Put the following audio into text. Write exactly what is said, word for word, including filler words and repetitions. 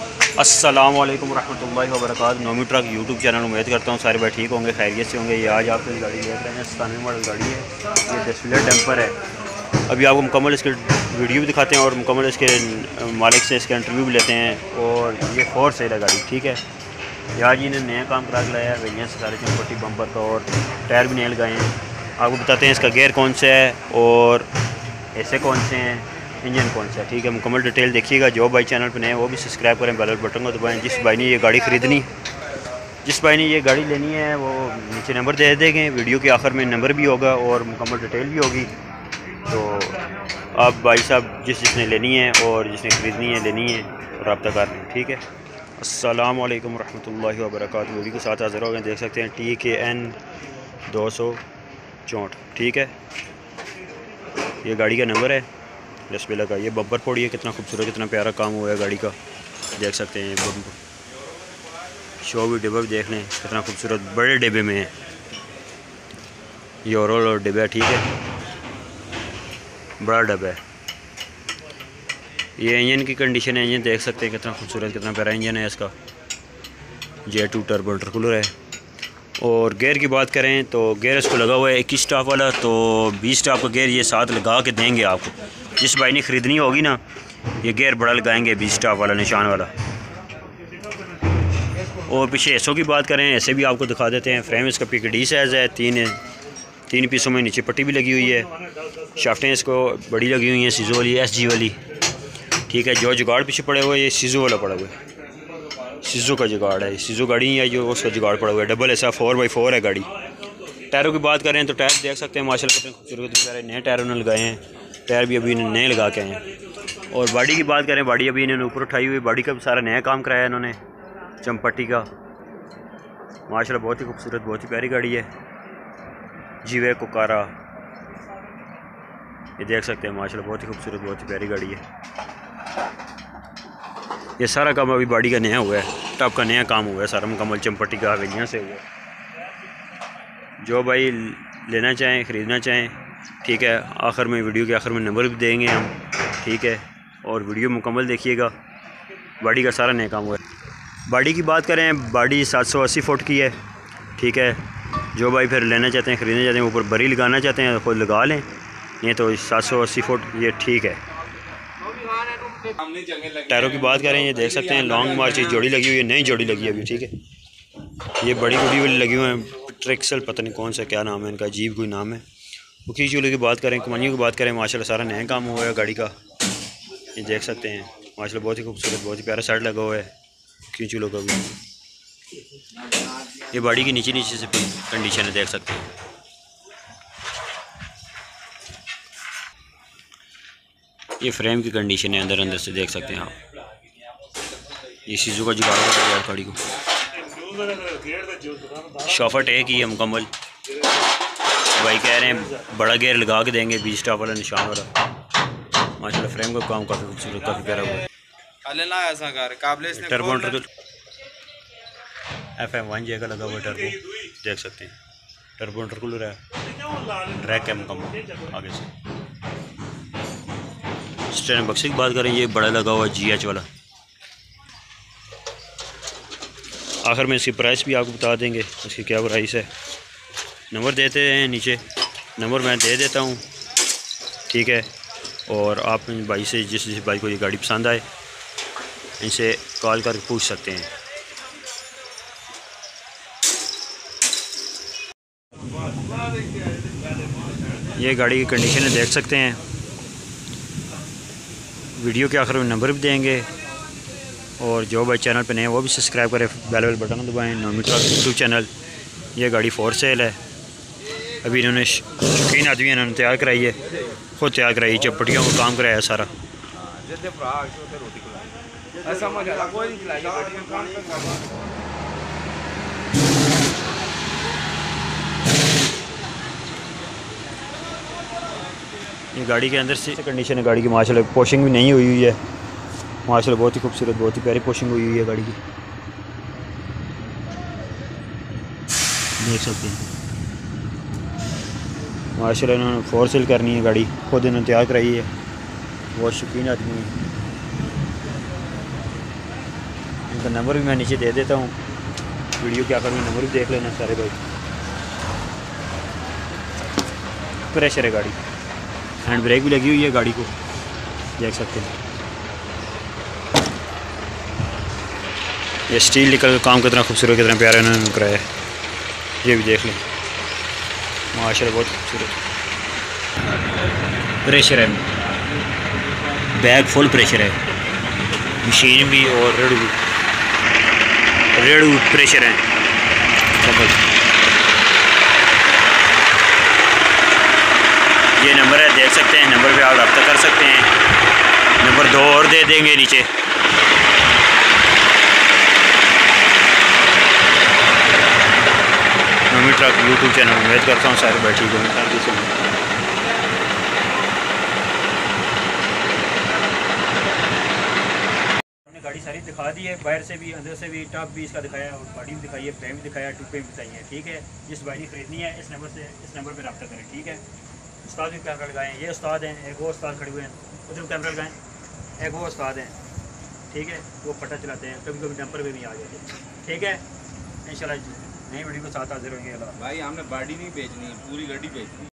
अस्सलाम वालेकुम रहमतुल्लाहि व बरकातुहू। नोमी ट्रक यूट्यूब चैनल, उम्मीद करता हूँ सारे भाई ठीक होंगे, खैरियत से होंगे। ये आज आप इस गाड़ी देख रहे हैं, सतानवे मॉडल गाड़ी है। ये डिस्प्ले डंपर है। अभी आपको मुकम्मल इसके वीडियो भी दिखाते हैं और मुकम्मल इसके मालिक से इसका इंटरव्यू भी लेते हैं। और ये फोर सेल है गाड़ी, ठीक है। ये आज इन्हें नया काम करा के लाया है, भैया से सारे चमपट्टी बम्पर का और टायर भी नए लगाए हैं। आपको बताते हैं इसका गेयर कौन सा है और ऐसे कौन से हैं, इंजन कौन सा है, ठीक है। मुकम्मल डिटेल देखिएगा। जो भाई चैनल पर नए वो भी सब्सक्राइब करें, बेल बटन को दबाएं। जिस भाई ने ये गाड़ी ख़रीदनी जिस भाई ने ये गाड़ी लेनी है वो नीचे नंबर दे देंगे। वीडियो के आखिर में नंबर भी होगा और मुकम्मल डिटेल भी होगी। तो आप भाई साहब जिस जिसने लेनी है और जिसने ख़रीदनी है लेनी है रब्ता कर लें, ठीक है। अस्सलाम वालेकुम रहमतुल्लाहि व बरकातुहू। वीडियो के साथ हाज़िर हो गए, देख सकते हैं टी के एन दो सौ चौंठ, ठीक है। ये गाड़ी का नंबर है डिस्प्ले लगा। ये बम्पर फोड़ी है, कितना खूबसूरत कितना प्यारा काम हुआ है गाड़ी का, देख सकते हैं। बम्पर शो भी डिब्बा भी देख लें कितना खूबसूरत बड़े डिब्बे में है। ये ओवरऑल और डिब्बा, ठीक है, बड़ा डब्बा है। ये इंजन की कंडीशन है, इंजन देख सकते हैं कितना खूबसूरत कितना प्यारा इंजन है इसका। जे टू टर्बो इंटरकूलर है। और गेयर की बात करें तो गेयर इसको लगा हुआ है इक्कीस स्टाफ वाला, तो बीस स्टाफ का गेयर ये साथ लगा के देंगे आपको। जिस भाई ने ख़रीदनी होगी ना ये गेयर बड़ा लगाएंगे, बीस स्टाफ वाला निशान वाला। और पीछे ऐसों की बात करें, ऐसे भी आपको दिखा देते हैं। फ्रेम इसका पी के डी साइज़ है, तीन तीन पीसों में नीचे पट्टी भी लगी हुई है। शाफ्टें इसको बड़ी लगी हुई हैं, सीजो वाली एस जी वाली, ठीक है। जो जुगाड़ पीछे पड़े हुए ये सीजो वाला पड़ा हुआ है, सीजो का जुगाड़ है। सीजो गाड़ी है जो उसका जुगाड़ पड़ा हुआ है। डबल ऐसा फोर बाई फोर है गाड़ी। टायरों की बात करें तो टायर देख सकते हैं माशाल्लाह कितने खूबसूरत प्यारे नए टायर उन्होंने लगाए हैं। टायर भी अभी इन्होंने नए लगा के आए हैं। और बॉडी की बात करें, बॉडी अभी इन्होंने ऊपर उठाई हुई, बॉडी का भी सारा नया काम कराया इन्होंने चमपट्टी का। माशाल्लाह बहुत ही खूबसूरत बहुत ही प्यारी गाड़ी है। जीवे कोकारा ये देख सकते हैं, माशाल्लाह बहुत ही खूबसूरत बहुत ही प्यारी गाड़ी है। ये सारा काम अभी बॉडी का नया हुआ है, टॉप का नया काम हुआ है सारा मुकम्मल चमपट्टी का हवेलियाँ से हुआ है। जो भाई लेना चाहें ख़रीदना चाहें, ठीक है, आखिर में वीडियो के आखिर में नंबर भी देंगे हम, ठीक है। और वीडियो मुकम्मल देखिएगा। बॉडी का सारा नया काम हुआ है। बॉडी की बात करें, बॉडी सात सौ अस्सी फुट की है, ठीक है। जो भाई फिर लेना चाहते हैं ख़रीदना चाहते हैं, ऊपर बरी लगाना चाहते हैं खुद लगा लें, नहीं तो सात सौ अस्सी फुट ये ठीक है। टायरों की बात करें, ये देख सकते हैं लॉन्ग मार्च की जोड़ी लगी हुई है, नई जोड़ी लगी है अभी, ठीक है। ये बड़ी गुड़ी वाली लगी हुई है, ट्रिक्सल पता नहीं कौन सा क्या नाम है इनका, अजीब कोई नाम है। उखी चूल्हे की बात करें, कमानियों की बात करें, माशाल्लाह सारा नया काम हुआ है गाड़ी का। ये देख सकते हैं माशाल्लाह बहुत ही खूबसूरत बहुत ही प्यारा सेट लगा हुआ है उखी चूल्हों का भी। ये बॉडी की नीचे नीचे से कंडीशन है, देख सकते हैं। ये फ्रेम की कंडीशन है, अंदर अंदर से देख सकते हैं आप। ये सीजो का जुगाड़ है गाड़ी को। शॉफट एक ही है मुकम्मल। भाई कह रहे हैं बड़ा गेयर लगा के देंगे, बीस स्टाफ वाला निशान वाला। माशाल्लाह फ्रेम का काम काफ़ी खूबसूरत काफ़ी प्यारा हुआ है। Turbo F M one J का लगा हुआ टर्बो, देख सकते हैं। टर्बो इंटरकूलर है, ट्रैक है मुकम्मल आगे से। स्टेयरिंग बक्से की बात करें, ये बड़ा लगा हुआ है जी एच वाला। आखिर में इसकी प्राइस भी आपको बता देंगे इसकी क्या प्राइस है। नंबर देते हैं नीचे, नंबर मैं दे देता हूँ, ठीक है। और आप भाई से जिस जिस भाई को ये गाड़ी पसंद आए इनसे कॉल करके पूछ सकते हैं। ये गाड़ी की कंडीशन है, देख सकते हैं। वीडियो के आखिर में नंबर भी देंगे। और जो भाई चैनल पे नए हैं वो भी सब्सक्राइब करें, बेल बेल बटन दबाएं। Nomi truck YouTube channel. ये गाड़ी फोर सेल है। अभी इन्होंने शौकीन आदमी इन्होंने तैयार कराई है, खुद तैयार कराई, चपटियों का काम कराया सारा। ये गाड़ी के अंदर से कंडीशन है गाड़ी की, माशाल्लाह पोशिंग भी नहीं हुई हुई है। माशाल्लाह बहुत ही खूबसूरत बहुत ही प्यारी पोशिंग हुई हुई है गाड़ी की, देख सकते हैं। माशाल्लाह इन्होंने फोर सेल करनी है गाड़ी, खुद इन्होंने तैयार कराई है, बहुत शौकीन आदमी है। उनका नंबर भी मैं नीचे दे देता हूँ, वीडियो क्या करूँ नंबर भी देख लेना सारे भाई। प्रेशर है गाड़ी, हैंड ब्रेक भी लगी हुई है गाड़ी को, देख सकते हैं। ये स्टील निकल काम कितना खूबसूरत कितना प्यारा इन्होंने कराया है, ये भी देख लें माशाल्लाह बहुत खूबसूरत। प्रेशर है, बैग फुल प्रेशर है, मशीन भी और रेड भी रेड प्रेशर है। ये नंबर है, देख सकते हैं, नंबर पे आप रब्ता कर सकते हैं। नंबर दो और दे देंगे नीचे। नोमी ट्रक यूट्यूब चैनल उम्मीद करता हूँ सारे बैठी हुए हमने गाड़ी सारी दिखा दी है, बाहर से भी अंदर से भी, टॉप भी इसका दिखाया और बॉडी भी दिखाई है, फ्रेम भी दिखाया, टूपे भी बताई है। ठीक है, जिस गाड़ी खरीदनी है इस नंबर से इस नंबर पर रब्ता करें। ठीक है, उस्ताद भी कैमरा लगाएं, ये उस्ताद हैं, एक वो उस्ताद खड़े हुए हैं, उधर कैमरा लगाएं, एक वो उस्ताद हैं। ठीक है, वो पटा चलाते हैं, कभी कभी डंपर पे भी आ जाते हैं। ठीक है, इंशाल्लाह नई वीडियो के साथ हाजिर होंगे। भाई हमने गाड़ी नहीं बेचनी, पूरी गाड़ी बेचनी।